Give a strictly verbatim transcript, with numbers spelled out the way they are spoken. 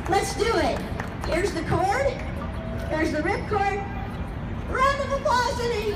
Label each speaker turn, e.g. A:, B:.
A: Let's do it. Here's the chord. There's the ripcord. Round of applause, and